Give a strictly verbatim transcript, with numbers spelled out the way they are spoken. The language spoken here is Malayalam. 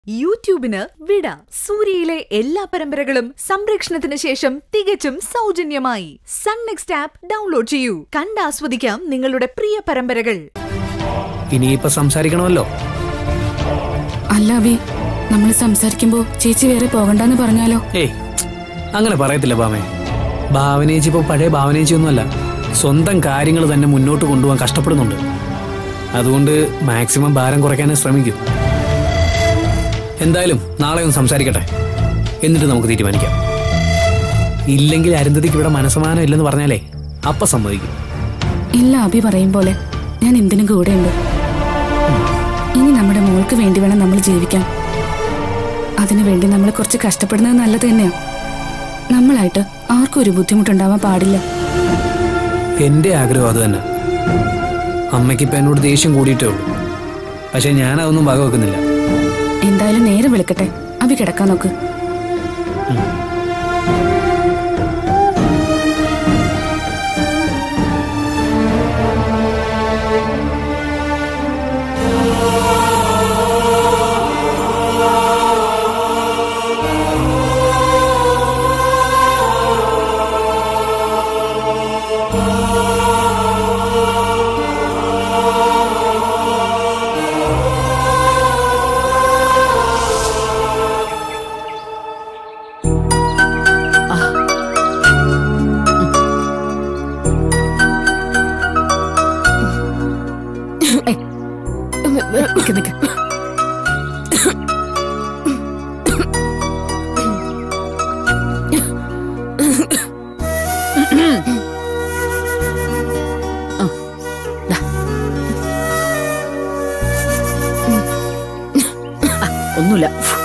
യൂട്യൂബിന് വിട. സൂര്യയിലെ എല്ലാ പരമ്പരകളും സംരക്ഷണത്തിന് ശേഷം തികച്ചും സൗജന്യമായി സൺ നെക്സ്റ്റ് ആപ്പ് ഡൗൺലോഡ് ചെയ്യൂ. കണ്ടാസ്വദിക്കാം നിങ്ങളുടെ പ്രിയ പരമ്പരകൾ. ഇനിയിപ്പോ സംസാരിക്കണമല്ലോ. അല്ല അബി, നമ്മൾ സംസാരിക്കുമ്പോ ചേച്ചി വേറെ പോകണ്ടെന്ന് പറഞ്ഞാലോ? ഏയ് അങ്ങനെ പറയത്തില്ല ഭാമേ. ഭാവനേച്ചി ഇപ്പൊ പഴയ ഭാവനേച്ചി ഒന്നുമല്ല. സ്വന്തം കാര്യങ്ങൾ തന്നെ മുന്നോട്ട് കൊണ്ടുപോകാൻ കഷ്ടപ്പെടുന്നുണ്ട്. അതുകൊണ്ട് മാക്സിമം ഭാരം കുറയ്ക്കാനേ ശ്രമിക്കും. എന്തായാലും നാളെ ഒന്ന് സംസാരിക്കട്ടെ, എന്നിട്ട് നമുക്ക് തീരുമാനിക്കാം. ഇല്ലെങ്കിൽ അരുന്ധതിക്ക് ഇവിടെ മനസ്സമാനം ഇല്ലെന്ന് പറഞ്ഞാലേ അപ്പ സമ്മതിക്കും. ഇല്ല, അബി പറയും പോലെ ഞാൻ എന്തിനും കൂടെയുണ്ട്. ഇനി നമ്മുടെ മോൾക്ക് വേണ്ടി വേണം നമ്മൾ ജീവിക്കാൻ. അതിനുവേണ്ടി നമ്മൾ കുറച്ച് കഷ്ടപ്പെടുന്നത് നല്ലത് തന്നെയാണ്. നമ്മളായിട്ട് ആർക്കും ഒരു ബുദ്ധിമുട്ടുണ്ടാവാൻ പാടില്ല. എന്റെ ആഗ്രഹം അത് തന്നെ. അമ്മയ്ക്കിപ്പോ എന്നോട് ദേഷ്യം കൂടിയിട്ടേ ഉള്ളൂ. പക്ഷെ ഞാൻ അതൊന്നും വകവെക്കുന്നില്ല. എന്തായാലും നേരെ വിളിക്കട്ടെ, അബി കിടക്കാൻ നോക്ക്. ഒന്നുമില്ല.